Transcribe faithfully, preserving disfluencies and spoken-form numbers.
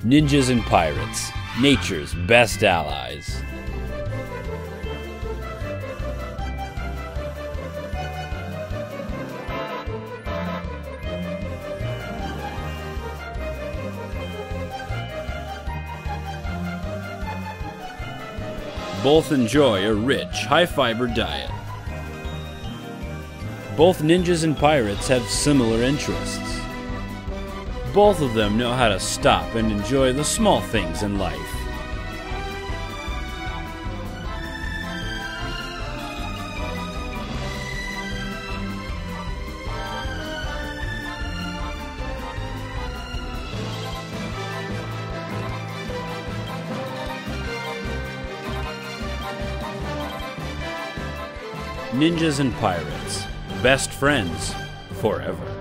Ninjas and pirates, nature's best allies. Both enjoy a rich, high-fiber diet. Both ninjas and pirates have similar interests. Both of them know how to stop and enjoy the small things in life. Ninjas and pirates, best friends forever.